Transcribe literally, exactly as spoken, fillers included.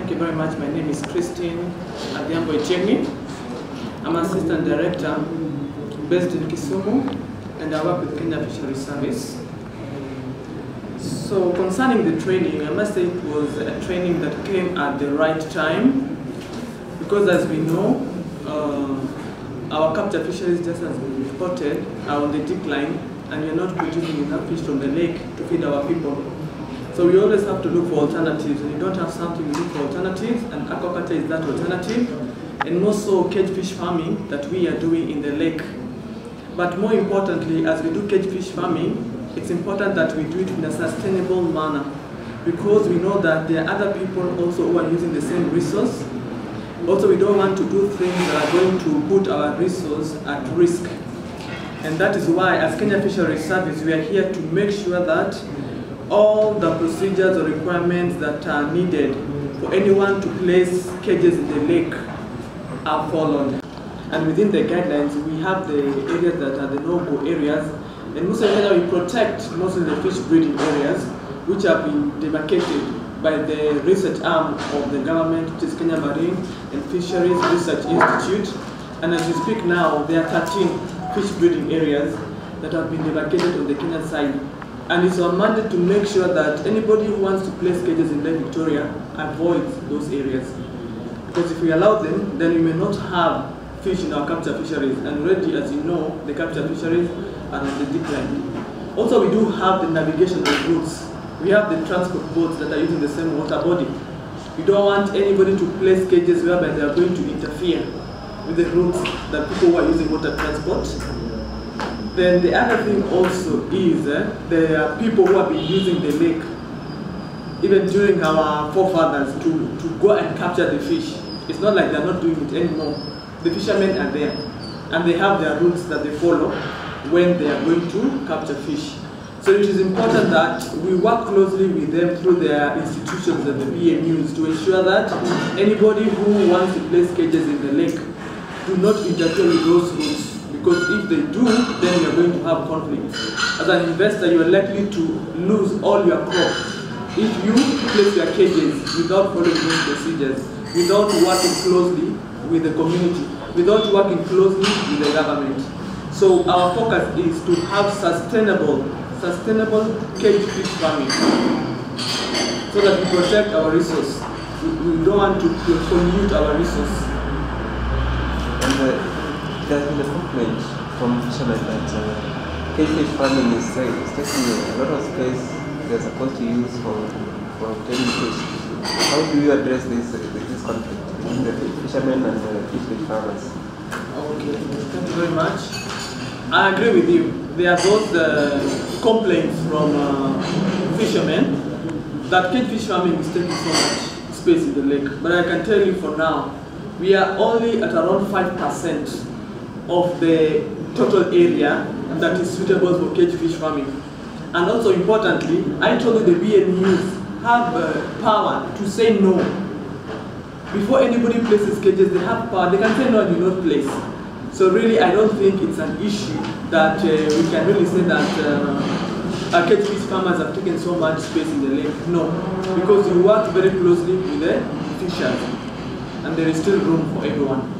Thank you very much. My name is Christine Adhiambo Echegni. I'm Assistant Director based in Kisumu, and I work with Kenya Fisheries Service. So concerning the training, I must say it was a training that came at the right time, because as we know, uh, our capture fisheries, just as we reported, are on the decline, and we are not producing enough fish from the lake to feed our people. So we always have to look for alternatives. When you don't have something, you look for alternatives, and aquaculture is that alternative, and more so cage fish farming that we are doing in the lake. But more importantly, as we do cage fish farming, it's important that we do it in a sustainable manner, because we know that there are other people also who are using the same resource. Also, we don't want to do things that are going to put our resource at risk. And that is why, as Kenya Fisheries Service, we are here to make sure that all the procedures or requirements that are needed for anyone to place cages in the lake are followed. And within the guidelines, we have the areas that are the no-go areas. And most of the we protect mostly the fish breeding areas, which have been demarcated by the research arm of the government, which is Kenya Marine and Fisheries Research Institute. And as we speak now, there are thirteen fish breeding areas that have been demarcated on the Kenyan side. And it's our mandate to make sure that anybody who wants to place cages in Lake Victoria avoids those areas. Because if we allow them, then we may not have fish in our capture fisheries. And already, as you know, the capture fisheries are on the decline. Also, we do have the navigation routes. We have the transport boats that are using the same water body. We don't want anybody to place cages whereby they are going to interfere with the routes that people who are using water transport. Then the other thing also is uh, there are people who have been using the lake, even during our forefathers, to, to go and capture the fish. It's not like they're not doing it anymore. The fishermen are there, and they have their routes that they follow when they are going to capture fish. So it is important that we work closely with them through their institutions and the B M Us to ensure that anybody who wants to place cages in the lake do not interfere with those routes. Because if they do, then you're going to have conflict. As an investor, you are likely to lose all your crop if you place your cages without following those procedures, without working closely with the community, without working closely with the government. So our focus is to have sustainable, sustainable cage fish farming, so that we protect our resource. We, we don't want to pollute our resource. And, uh, There has been a complaint from fishermen that uh, cage fish farming is, uh, is taking a lot of space they're supposed to use for, for obtaining fish. How do you address this, uh, this conflict between the fishermen and the fish fish farmers? Okay, thank you very much. I agree with you. There are those uh, complaints from uh, fishermen that cage fish farming is taking so much space in the lake. But I can tell you for now, we are only at around five percent of the total area that is suitable for cage fish farming. And also importantly, I told you the B M Us have uh, power to say no. Before anybody places cages, they have power. They can say no and do not place. So really, I don't think it's an issue that uh, we can really say that uh, our cage fish farmers have taken so much space in the lake. No, because we work very closely with the fishers, and there is still room for everyone.